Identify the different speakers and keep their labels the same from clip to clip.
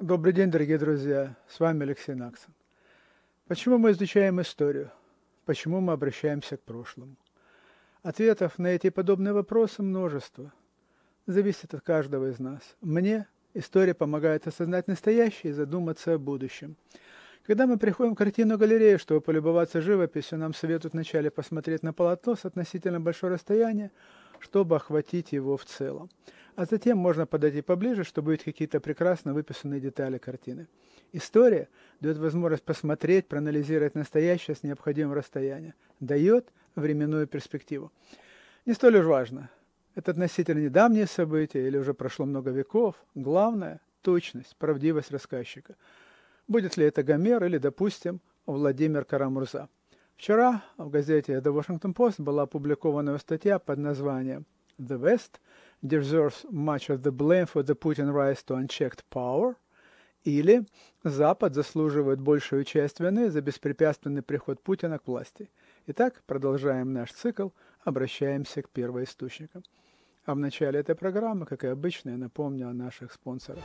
Speaker 1: Добрый день, дорогие друзья! С вами Алексей Наксон. Почему мы изучаем историю? Почему мы обращаемся к прошлому? Ответов на эти и подобные вопросы множество. Зависит от каждого из нас. Мне история помогает осознать настоящее и задуматься о будущем. Когда мы приходим в картинную галерею, чтобы полюбоваться живописью, нам советуют вначале посмотреть на полотно с относительно большого расстояния, чтобы охватить его в целом. А затем можно подойти поближе, чтобы увидеть какие-то прекрасно выписанные детали картины. История дает возможность посмотреть, проанализировать настоящее с необходимым расстоянием, дает временную перспективу. Не столь уж важно, это относительно недавние события или уже прошло много веков. Главное – точность, правдивость рассказчика. Будет ли это Гомер или, допустим, Владимир Кара-Мурза. Вчера в газете The Washington Post была опубликована статья под названием «The West deserves much of the blame for the Putin rise to unchecked power» или «Запад заслуживает большую часть вины за беспрепятственный приход Путина к власти». Итак, продолжаем наш цикл, обращаемся к первоисточникам. А в начале этой программы, как и обычно, я напомню о наших спонсорах.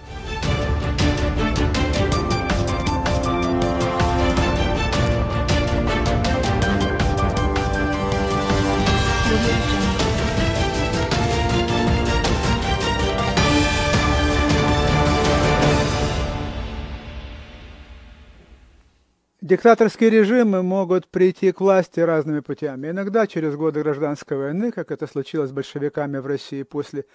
Speaker 1: Диктаторские режимы могут прийти к власти разными путями. Иногда через годы гражданской войны, как это случилось с большевиками в России после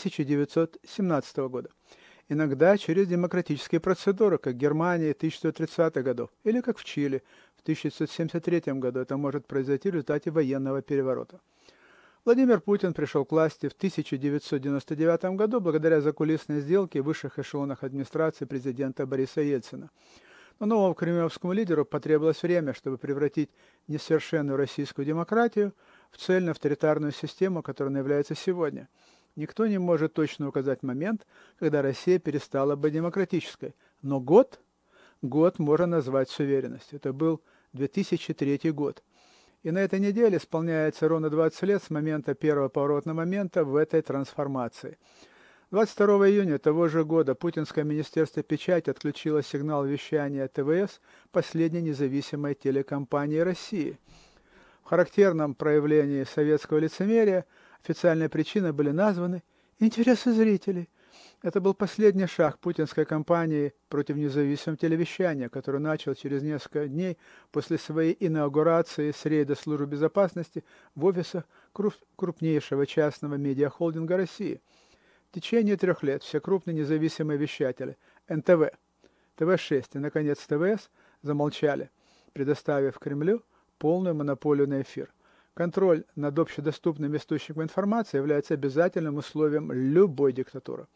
Speaker 1: 1917 года. Иногда через демократические процедуры, как в Германии 1930-х годов, или как в Чили в 1973 году. Это может произойти в результате военного переворота. Владимир Путин пришел к власти в 1999 году благодаря закулисной сделке в высших эшелонах администрации президента Бориса Ельцина. Но новому кремлевскому лидеру потребовалось время, чтобы превратить несовершенную российскую демократию в цельно-авторитарную систему, которой она является сегодня. Никто не может точно указать момент, когда Россия перестала быть демократической. Но год можно назвать с уверенностью. Это был 2003 год. И на этой неделе исполняется ровно 20 лет с момента первого поворотного момента в этой трансформации. 22 июня того же года Путинское министерство печати отключило сигнал вещания ТВС последней независимой телекомпании России. В характерном проявлении советского лицемерия официальные причины были названы интересы зрителей. Это был последний шаг путинской кампании против независимого телевещания, который начал через несколько дней после своей инаугурации с рейда службы безопасности в офисах крупнейшего частного медиахолдинга России. В течение 3 лет все крупные независимые вещатели НТВ, ТВ-6 и, наконец, ТВС замолчали, предоставив Кремлю полную монополию на эфир. Контроль над общедоступным источником информации является обязательным условием любой диктатуры.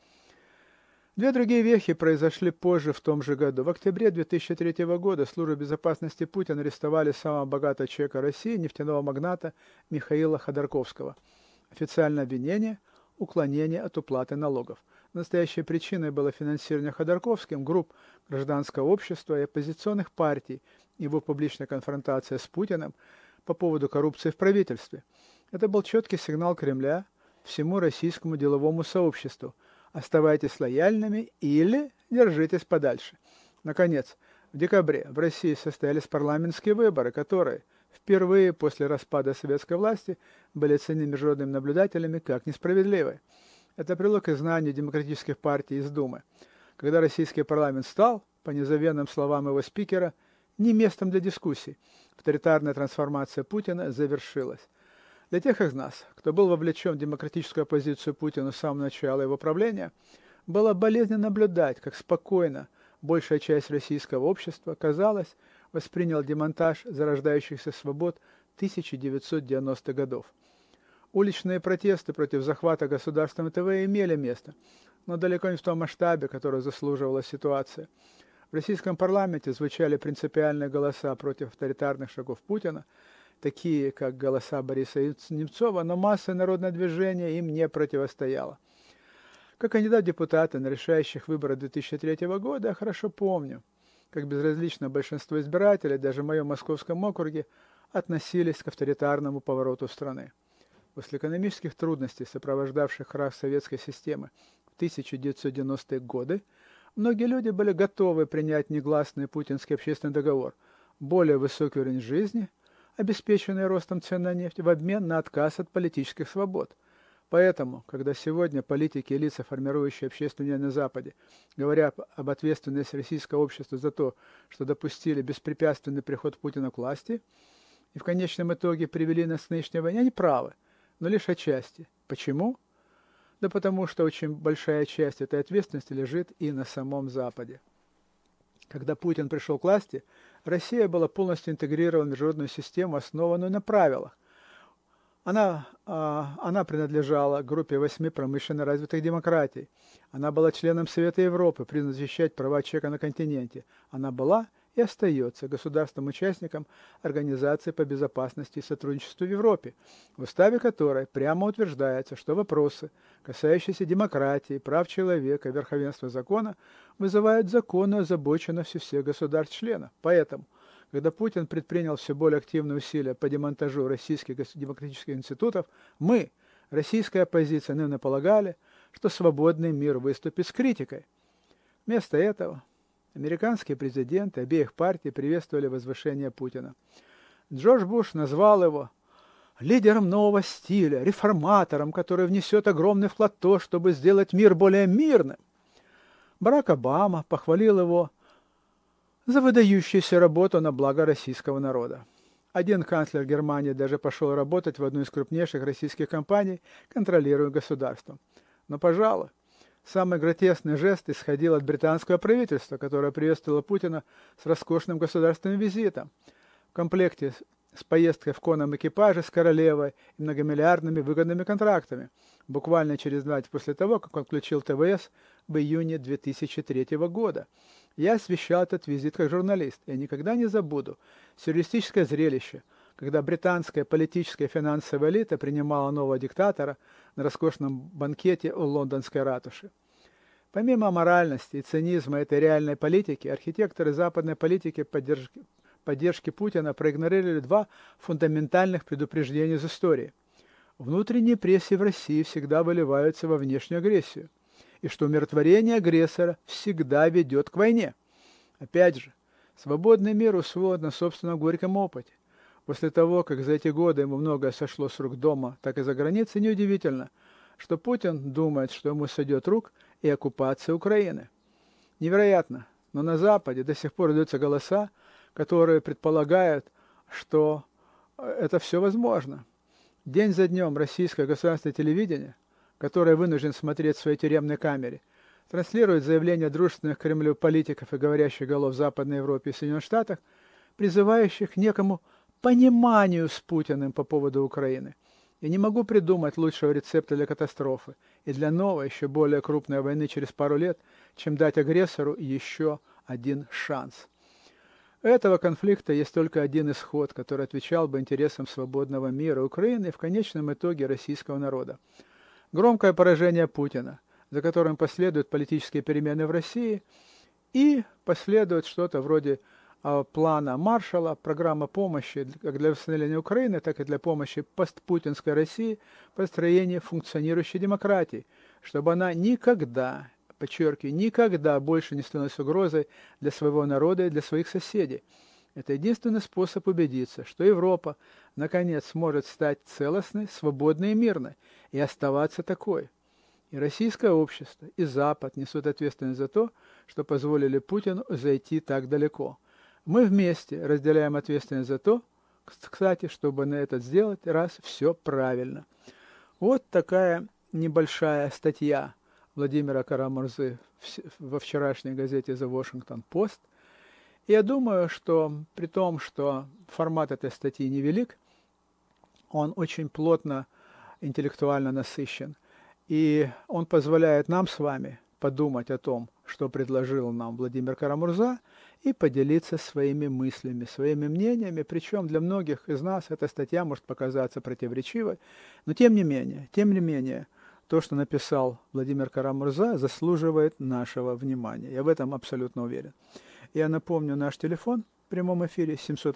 Speaker 1: 2 другие вехи произошли позже в том же году. В октябре 2003 года службы безопасности Путина арестовали самого богатого человека России, нефтяного магната Михаила Ходорковского. Официальное обвинение – уклонение от уплаты налогов. Настоящей причиной было финансирование Ходорковским групп гражданского общества и оппозиционных партий, его публичная конфронтация с Путиным по поводу коррупции в правительстве. Это был четкий сигнал Кремля всему российскому деловому сообществу. Оставайтесь лояльными или держитесь подальше. Наконец, в декабре в России состоялись парламентские выборы, которые впервые после распада советской власти были оценены международными наблюдателями как несправедливые. Это привело к изгнанию демократических партий из Думы, когда российский парламент стал, по незабвенным словам его спикера, не местом для дискуссий. Авторитарная трансформация Путина завершилась. Для тех из нас, кто был вовлечен в демократическую оппозицию Путину с самого начала его правления, было болезненно наблюдать, как спокойно большая часть российского общества, казалось, воспринял демонтаж зарождающихся свобод 1990-х годов. Уличные протесты против захвата государственного ТВ имели место, но далеко не в том масштабе, который заслуживала ситуация. В российском парламенте звучали принципиальные голоса против авторитарных шагов Путина, такие как голоса Бориса Немцова, но масса народного движения им не противостояла. Как кандидат в депутаты на решающих выборах 2003 года я хорошо помню, как безразлично большинство избирателей, даже в моем московском округе, относились к авторитарному повороту страны. После экономических трудностей, сопровождавших крах советской системы в 1990-е годы, Многие люди были готовы принять негласный путинский общественный договор, более высокий уровень жизни, обеспеченный ростом цен на нефть, в обмен на отказ от политических свобод. Поэтому, когда сегодня политики и лица, формирующие общественное мнение на Западе, говорят об ответственности российского общества за то, что допустили беспрепятственный приход Путина к власти и в конечном итоге привели нас к нынешней войне, они правы, но лишь отчасти. Почему? Да потому что очень большая часть этой ответственности лежит и на самом Западе. Когда Путин пришел к власти, Россия была полностью интегрирована в международную систему, основанную на правилах. Она принадлежала к группе 8 промышленно развитых демократий. Она была членом Совета Европы, призванной защищать права человека на континенте. Она была и остается государством-участником Организации по безопасности и сотрудничеству в Европе, в уставе которой прямо утверждается, что вопросы, касающиеся демократии, прав человека, верховенства закона, вызывают законную озабоченность всех государств-членов. Поэтому, когда Путин предпринял все более активные усилия по демонтажу российских демократических институтов, мы, российская оппозиция, наверное, полагали, что свободный мир выступит с критикой. Вместо этого американские президенты обеих партий приветствовали возвышение Путина. Джордж Буш назвал его лидером нового стиля, реформатором, который внесет огромный вклад в то, чтобы сделать мир более мирным. Барак Обама похвалил его за выдающуюся работу на благо российского народа. Один канцлер Германии даже пошел работать в одну из крупнейших российских компаний, контролируемых государством. Но, пожалуй, самый гротескный жест исходил от британского правительства, которое приветствовало Путина с роскошным государственным визитом. В комплекте с поездкой в конном экипаже с королевой и многомиллиардными выгодными контрактами, буквально через 2 дня после того, как он включил ТВС в июне 2003 года. Я освещал этот визит как журналист. Я никогда не забуду сюрреалистическое зрелище, когда британская политическая и финансовая элита принимала нового диктатора на роскошном банкете у лондонской ратуши. Помимо аморальности и цинизма этой реальной политики, архитекторы западной политики поддержки Путина проигнорировали 2 фундаментальных предупреждения из истории. Внутренние прессы в России всегда выливаются во внешнюю агрессию, и что умиротворение агрессора всегда ведет к войне. Опять же, свободный мир усвоен на собственном горьком опыте. После того, как за эти годы ему многое сошло с рук дома, так и за границей, неудивительно, что Путин думает, что ему сойдет рук и оккупация Украины. Невероятно, но на Западе до сих пор идутся голоса, которые предполагают, что это все возможно. День за днем российское государственное телевидение, которое вынужден смотреть в своей тюремной камере, транслирует заявления дружественных Кремлю политиков и говорящих голов в Западной Европе и Соединенных Штатах, призывающих к некому пониманию с Путиным по поводу Украины. Я не могу придумать лучшего рецепта для катастрофы и для новой, еще более крупной войны через пару лет, чем дать агрессору еще один шанс. У этого конфликта есть только один исход, который отвечал бы интересам свободного мира Украины и в конечном итоге российского народа. Громкое поражение Путина, за которым последуют политические перемены в России и последует что-то вроде плана Маршалла, программа помощи как для восстановления Украины, так и для помощи постпутинской России в построении функционирующей демократии, чтобы она никогда, подчеркиваю, никогда больше не становилась угрозой для своего народа и для своих соседей. Это единственный способ убедиться, что Европа наконец сможет стать целостной, свободной и мирной, и оставаться такой. И российское общество, и Запад несут ответственность за то, что позволили Путину зайти так далеко. Мы вместе разделяем ответственность за то, кстати, чтобы на этот сделать раз все правильно. Вот такая небольшая статья Владимира Кара-Мурзы во вчерашней газете The Washington Post. И я думаю, что при том, что формат этой статьи невелик, он очень плотно интеллектуально насыщен. И он позволяет нам с вами подумать о том, что предложил нам Владимир Кара-Мурза, и поделиться своими мыслями, своими мнениями. Причем для многих из нас эта статья может показаться противоречивой, но тем не менее, то, что написал Владимир Кара-Мурза, заслуживает нашего внимания. Я в этом абсолютно уверен. Я напомню наш телефон в прямом эфире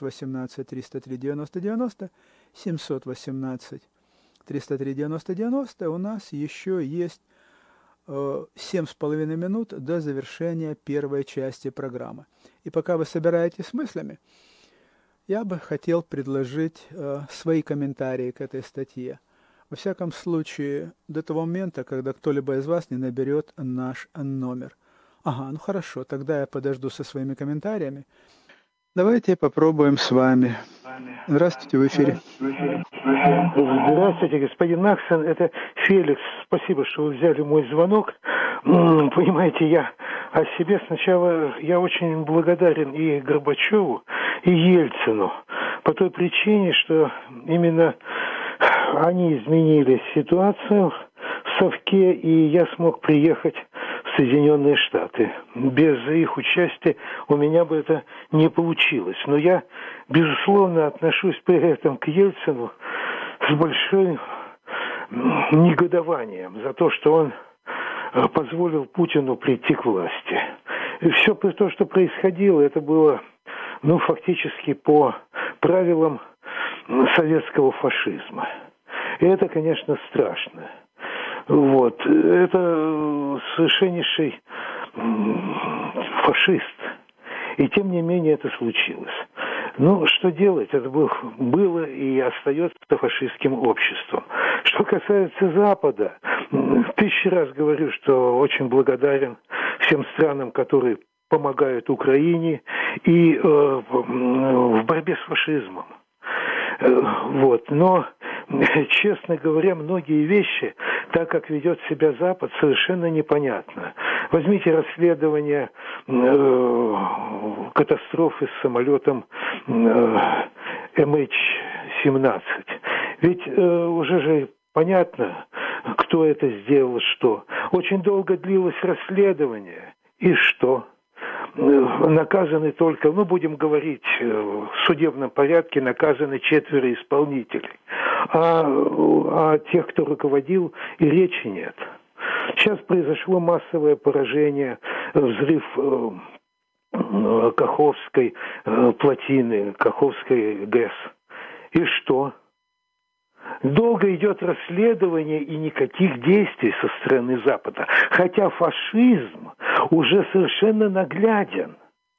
Speaker 1: 718-303-90-90, 718-303-90-90. У нас еще есть 7,5 минут до завершения первой части программы. И пока вы собираетесь с мыслями, я бы хотел предложить свои комментарии к этой статье. Во всяком случае, до того момента, когда кто-либо из вас не наберет наш номер. Ага, ну хорошо, тогда я подожду со своими комментариями. Давайте попробуем с вами. Здравствуйте, в эфире.
Speaker 2: Здравствуйте, господин Наксон. Это Феликс. Спасибо, что вы взяли мой звонок. Понимаете, я о себе сначала я очень благодарен и Горбачеву, и Ельцину. По той причине, что именно они изменили ситуацию в Совке, и я смог приехать в Соединенные Штаты. Без их участия у меня бы это не получилось. Но я, безусловно, отношусь при этом к Ельцину с большим негодованием за то, что он позволил Путину прийти к власти. И все то, что происходило, это было, фактически по правилам советского фашизма. И это, конечно, страшно. Вот. Это совершеннейший фашист. И тем не менее это случилось. Что делать? Это было и остается фашистским обществом. Что касается Запада, 1000 раз говорю, что очень благодарен всем странам, которые помогают Украине и в борьбе с фашизмом. Вот. Но, честно говоря, многие вещи, так как ведет себя Запад, совершенно непонятно. Возьмите расследование катастрофы с самолетом MH17. Ведь уже же понятно, кто это сделал, что. Очень долго длилось расследование. И что? Наказаны только, будем говорить, в судебном порядке наказаны 4 исполнителей. А тех, кто руководил, и речи нет. Сейчас произошло массовое поражение, взрыв Каховской плотины, Каховской ГЭС. И что? Долго идет расследование и никаких действий со стороны Запада. Хотя фашизм уже совершенно нагляден.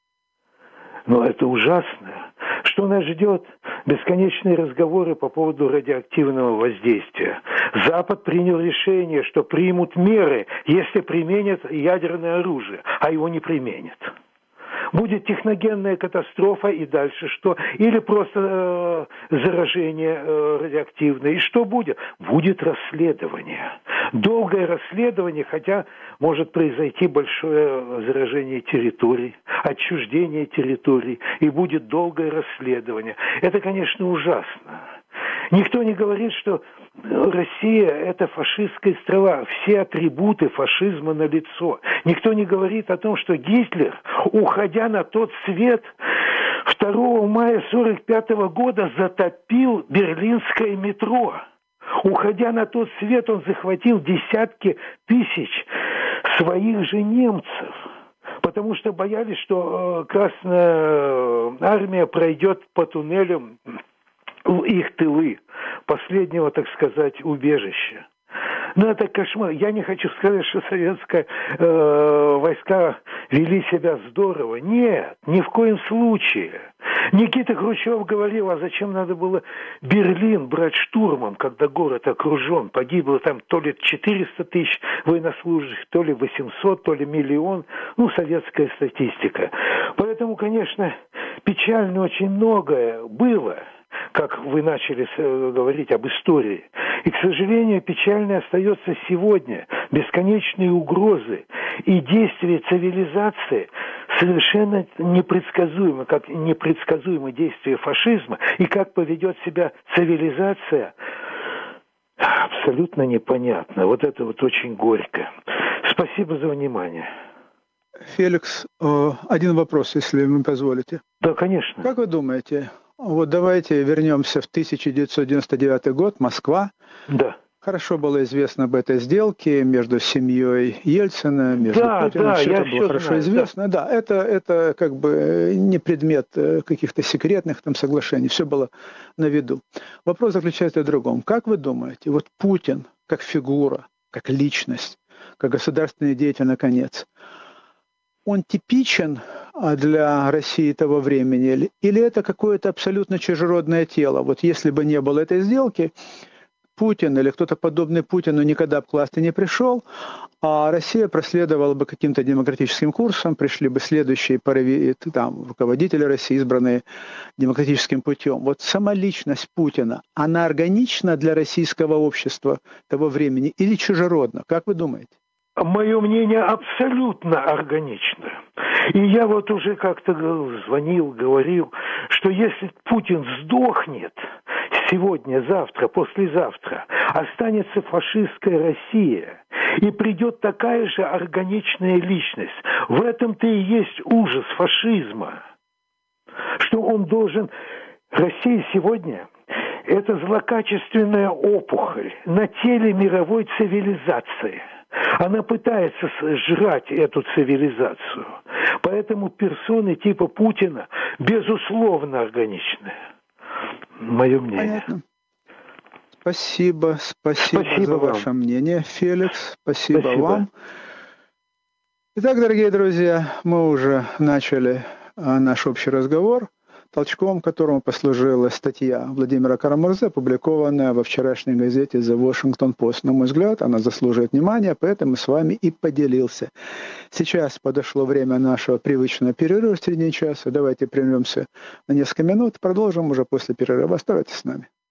Speaker 2: Но это ужасно. Что нас ждет? Бесконечные разговоры по поводу радиоактивного воздействия. Запад принял решение, что примут меры, если применят ядерное оружие, а его не применят. Будет техногенная катастрофа, и дальше что? Или просто заражение радиоактивное. И что будет? Будет расследование. Долгое расследование, хотя может произойти большое заражение территорий, отчуждение территорий, и будет долгое расследование. Это, конечно, ужасно. Никто не говорит, что Россия – это фашистская страна. Все атрибуты фашизма налицо. Никто не говорит о том, что Гитлер, уходя на тот свет, 2 мая 1945 года затопил берлинское метро. Уходя на тот свет, он захватил десятки тысяч своих же немцев. Потому что боялись, что Красная Армия пройдет по туннелям в их тылы, последнего, так сказать, убежища. Это кошмар. Я не хочу сказать, что советские войска вели себя здорово. Нет, ни в коем случае. Никита Хрущев говорил, а зачем надо было Берлин брать штурмом, когда город окружен. Погибло там то ли 400 тысяч военнослужащих, то ли 800, то ли миллион. Советская статистика. Поэтому, конечно, печально очень многое было, как вы начали говорить об истории. И, к сожалению, печально остается сегодня бесконечные угрозы и действия цивилизации совершенно непредсказуемы, как непредсказуемы действия фашизма, и как поведет себя цивилизация, абсолютно непонятно. Вот это очень горько. Спасибо за внимание.
Speaker 1: Феликс, один вопрос, если вы позволите.
Speaker 2: Да, конечно.
Speaker 1: Как вы думаете, давайте вернемся в 1999 год, Москва.
Speaker 2: Да.
Speaker 1: Хорошо было известно об этой сделке между семьей Ельцина, между Путиным. Все это было хорошо известно. Да, это как бы не предмет каких-то секретных соглашений. Все было на виду. Вопрос заключается в другом. Как вы думаете, Путин как фигура, как личность, как государственный деятель, наконец, он типичен для России того времени, или это какое-то абсолютно чужеродное тело? Вот если бы не было этой сделки, Путин или кто-то подобный Путину никогда бы к власти не пришел, а Россия проследовала бы каким-то демократическим курсом, пришли бы следующие руководители России, избранные демократическим путем. Вот сама личность Путина, она органична для российского общества того времени или чужеродна? Как вы думаете?
Speaker 2: Мое мнение абсолютно органично. И я вот уже как-то звонил, говорил, что если Путин сдохнет сегодня, завтра, послезавтра, останется фашистская Россия, и придет такая же органичная личность. В этом-то и есть ужас фашизма, что он должен... Россия сегодня – это злокачественная опухоль на теле мировой цивилизации. Она пытается сжрать эту цивилизацию. Поэтому персоны типа Путина безусловно органичны. Мое мнение.
Speaker 1: Понятно. Спасибо за ваше мнение, Феликс. Спасибо вам. Итак, дорогие друзья, мы уже начали наш общий разговор, толчком которому послужила статья Владимира Карамурзы, опубликованная во вчерашней газете The Washington Post. На мой взгляд, она заслуживает внимания, поэтому с вами и поделился. Сейчас подошло время нашего привычного перерыва в середине часа. Давайте прервемся на несколько минут, продолжим уже после перерыва. Оставайтесь с нами.